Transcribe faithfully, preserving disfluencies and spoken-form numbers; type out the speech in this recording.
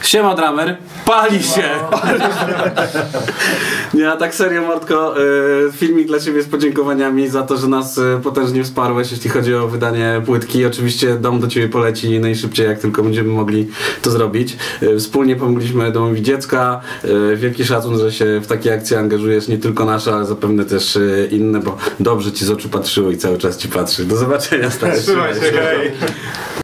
Siema Dramer, pali się! Nie, a tak serio Mordko, filmik dla Ciebie z podziękowaniami za to, że nas potężnie wsparłeś, jeśli chodzi o wydanie płytki. Oczywiście dom do Ciebie poleci najszybciej, jak tylko będziemy mogli to zrobić. Wspólnie pomogliśmy Domowi Dziecka. Wielki szacun, że się w takie akcje angażujesz, nie tylko nasze, ale zapewne też inne, bo dobrze Ci z oczu patrzyło i cały czas Ci patrzy. Do zobaczenia, stary. Trzymaj się, hej!